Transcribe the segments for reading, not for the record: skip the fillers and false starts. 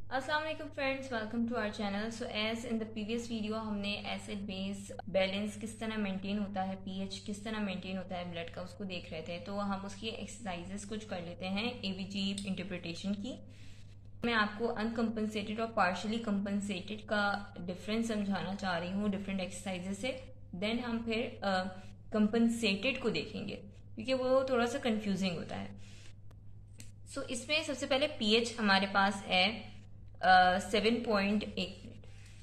अस्सलाम वालेकुम friends, welcome to our channel. So as in the previous video हमने acid base balance किस तरह मेंटेन होता है, पीएच किस तरह मेंटेन होता है ब्लड का, उसको देख रहे थे। तो हम उसकी एक्सरसाइजेस कुछ कर लेते हैं एवीजी इंटरप्रिटेशन की। मैं आपको अनकम्पनसेटेड और पार्शली कंपनसेटेड का डिफरेंस समझाना चाह रही हूँ डिफरेंट एक्सरसाइजेस से। देन हम फिर कंपनसेटेड को देखेंगे क्योंकि वो थोड़ा सा कंफ्यूजिंग होता है। सो इसमें सबसे पहले पीएच हमारे पास है 7.1 मिनट।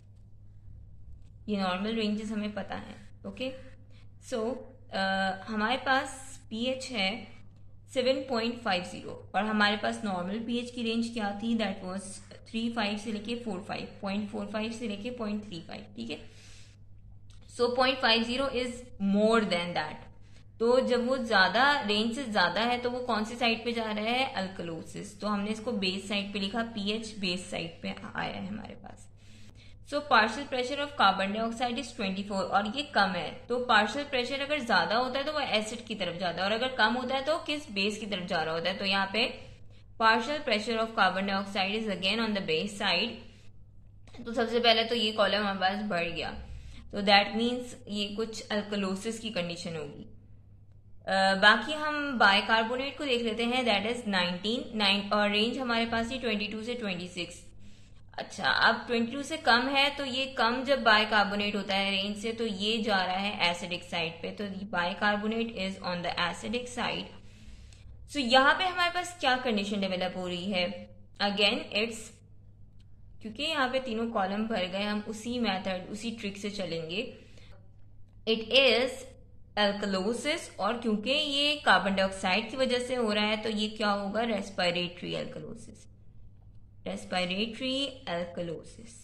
ये नॉर्मल रेंजेस हमें पता है। ओके, सो हमारे पास पीएच है 7.50 और हमारे पास नॉर्मल पीएच की रेंज क्या थी, दैट वाज 3.5 से लेके 4.5, 0.45 से लेके 0.35। ठीक है, so 0.50 is more than that. तो जब वो ज्यादा रेंज से ज्यादा है तो वो कौन सी साइड पे जा रहा है, अल्कलोसिस। तो हमने इसको बेस साइड पे लिखा, पीएच बेस साइड पे आया है हमारे पास। So partial pressure of carbon dioxide is 24 और ये कम है। तो पार्शियल प्रेशर अगर ज्यादा होता है तो वो एसिड की तरफ जाता है और अगर कम होता है तो किस बेस की तरफ जा रहा होता है। तो यहाँ पे partial pressure of carbon dioxide is again on the base side. तो सबसे पहले तो ये कॉलम हमारे पास बढ़ गया, तो दैट मीन्स ये कुछ अल्कलोसिस की कंडीशन होगी। बाकी हम बाइकार्बोनेट को देख लेते हैं, दैट इज 19 और रेंज हमारे पास ये 22 से 26। अच्छा, अब 22 से कम है तो ये कम जब बाइकार्बोनेट होता है रेंज से तो ये जा रहा है एसिडिक साइड पे। तो bicarbonate is on the acidic side. So यहाँ पे हमारे पास क्या कंडीशन डेवलप हो रही है, अगेन इट्स, क्योंकि यहाँ पे तीनों कॉलम भर गए, हम उसी मेथड उसी ट्रिक से चलेंगे। इट इज एल्कलोसिस और क्योंकि ये कार्बन डाइऑक्साइड की वजह से हो रहा है तो ये क्या होगा, रेस्पिरेटरी एल्कलोसिस। Respiratory alkalosis.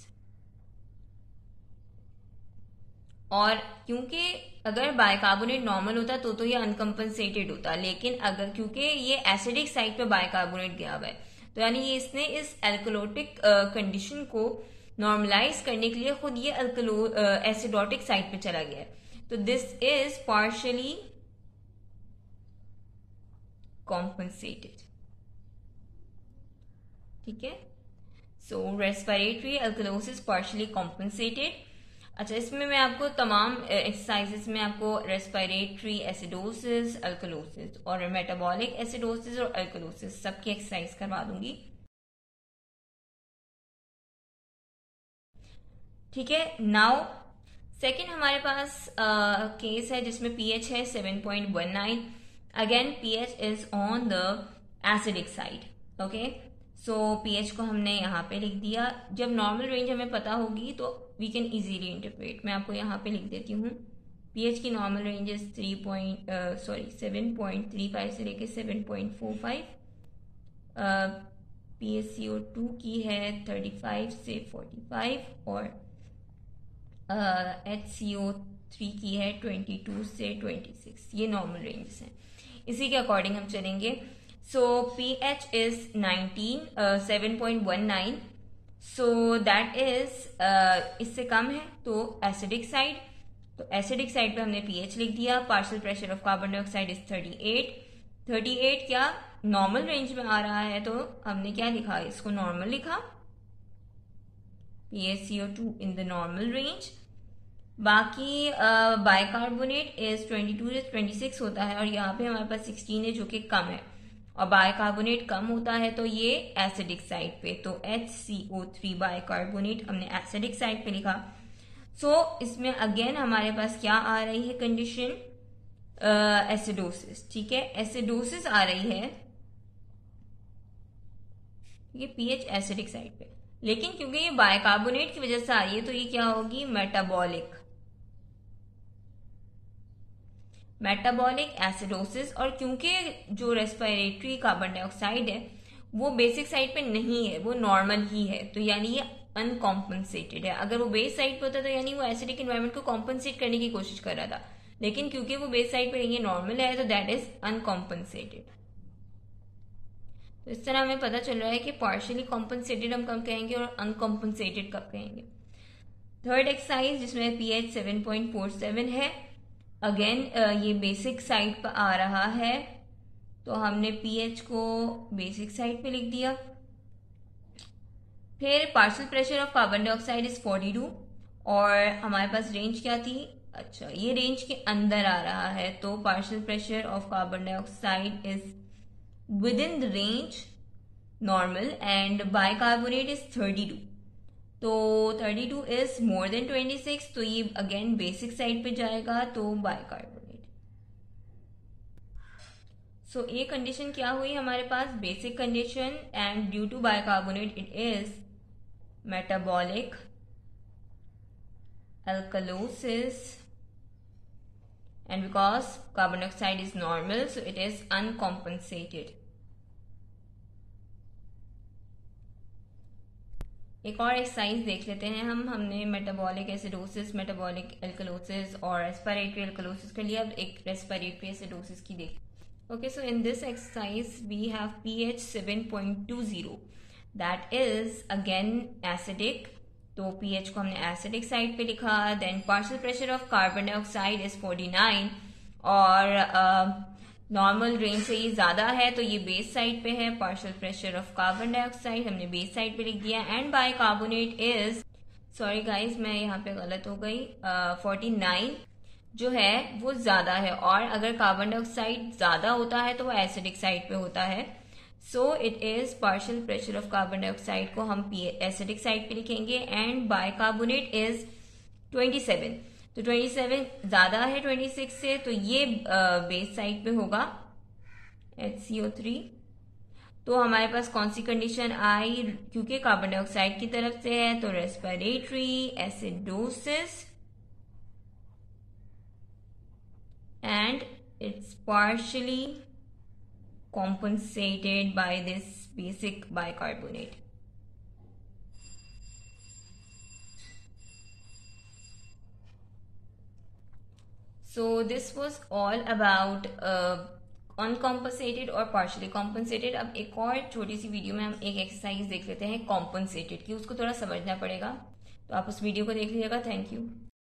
और क्योंकि अगर बाइकार्बोनेट नॉर्मल होता तो ये अनकम्पनसेटेड होता, लेकिन अगर क्योंकि ये एसिडिक साइड पे बाइकार्बोनेट गया हुआ है तो यानी ये इसने इस एल्कलोटिक कंडीशन को नॉर्मलाइज करने के लिए खुद ये एसिडोटिक साइड पे चला गया है। तो दिस इज पार्शियली कॉम्पनसेटेड। ठीक है, so respiratory alkalosis partially compensated. अच्छा, इसमें मैं आपको तमाम एक्सरसाइजेस में आपको रेस्पिरेटरी एसिडोसिस, अल्कलोसिस और मेटाबॉलिक एसिडोसिस और अल्कलोसिस सबकी एक्सरसाइज करवा दूंगी। ठीक है, नाउ सेकेंड हमारे पास केस है जिसमें पीएच है 7.19। Again pH is on the acidic side. Okay, so pH को हमने यहाँ पे लिख दिया। जब नॉर्मल रेंज हमें पता होगी तो वी कैन इजीली इंटरप्रेट। मैं आपको यहाँ पे लिख देती हूँ, पीएच की नॉर्मल रेंज इज 7.35 से लेके 7.45। PaCO2 की है 35 से 45 और HCO3 की है 22 से 26। ये नॉर्मल रेंजेस हैं, इसी के अकॉर्डिंग हम चलेंगे। So pH is 7.19, so that is इससे कम है तो एसिडिक साइड। तो एसिडिक साइड पे हमने पीएच लिख दिया। Partial pressure of carbon dioxide is 38 क्या नॉर्मल रेंज में आ रहा है, तो हमने क्या लिखा, इसको नॉर्मल लिखा, PaCO2 in the normal range. बाकी बाइकार्बोनेट इज 22 से 26 होता है और यहाँ पे हमारे पास 16 है जो कि कम है, और बाइकार्बोनेट कम होता है तो ये एसिडिक साइड पे। तो HCO3 बाइकार्बोनेट हमने एसिडिक साइड पे लिखा। सो इसमें अगेन हमारे पास क्या आ रही है कंडीशन, एसिडोसिस। ठीक है, एसिडोसिस आ रही है, ये पीएच एसिडिक साइड पे, लेकिन क्योंकि ये बाइकार्बोनेट की वजह से आ रही है तो ये क्या होगी, मेटाबॉलिक एसिडोसिस। और क्योंकि जो रेस्पिरेटरी कार्बन डाइऑक्साइड है वो बेसिक साइड पे नहीं है, वो नॉर्मल ही है, तो यानी ये अनकॉम्पनसेटेड है। अगर वो बेस साइड पे होता तो यानी वो एसिडिक एनवायरमेंट को कॉम्पनसेट करने की कोशिश कर रहा था, लेकिन क्योंकि वो बेस साइड पे नहीं है, नॉर्मल है, तो दैट इज अनकॉम्पनसेटेड। तो इस तरह हमें पता चल रहा है कि पार्शियली कॉम्पनसेटेड हम कब कहेंगे और अनकॉम्पनसेटेड कब कहेंगे। थर्ड एक्सरसाइज जिसमें पीएच 7.47 है, अगेन ये बेसिक साइड पर आ रहा है तो हमने पीएच को बेसिक साइड पे लिख दिया। फिर partial pressure of carbon dioxide is 42 और हमारे पास रेंज क्या थी, अच्छा ये रेंज के अंदर आ रहा है, तो partial pressure of carbon dioxide is within the range normal and bicarbonate is 32, तो 32 इज मोर देन 26, तो ये अगेन बेसिक साइड पे जाएगा, तो बाइकार्बोनेट। सो ये कंडीशन क्या हुई हमारे पास, basic condition, and due to bicarbonate it is metabolic alkalosis, and because carbon dioxide is normal so it is uncompensated. एक और एक्सरसाइज देख लेते हैं हमने मेटाबॉलिक एसिडोसिस, मेटाबॉलिक एल्कलोसिस और रेस्पिरेटरी एल्कलोसिस कर लिया, अब एक रेस्पिरेटरी एसिडोसिस की देख। Okay, so in this exercise we have pH 7.20 that is again acidic, तो pH को हमने एसिडिक साइड पे लिखा। Then partial pressure of carbon dioxide is 49 और नॉर्मल रेंज से ये ज्यादा है तो ये बेस साइड पे है। Partial pressure of carbon dioxide हमने बेस साइड पे लिख दिया। And bicarbonate is, sorry guys मैं यहाँ पे गलत हो गई, 49 जो है वो ज्यादा है, और अगर कार्बन डाइऑक्साइड ज्यादा होता है तो वो एसिडिक साइड पे होता है। So it is partial pressure of carbon dioxide को हम एसिडिक साइड पे लिखेंगे एंड बाइकार्बोनेट इज 27, तो 27 ज्यादा है 26 से, तो ये बेस साइड पे होगा HCO3। तो हमारे पास कौन सी कंडीशन आई, क्योंकि कार्बन डाइऑक्साइड की तरफ से है तो respiratory acidosis and it's partially compensated by this basic bicarbonate. So this was all about uncompensated और partially compensated। अब एक और छोटी सी वीडियो में हम एक एक्सरसाइज देख लेते हैं कॉम्पनसेटेड की, उसको थोड़ा समझना पड़ेगा, तो आप उस वीडियो को देख लीजिएगा। Thank you.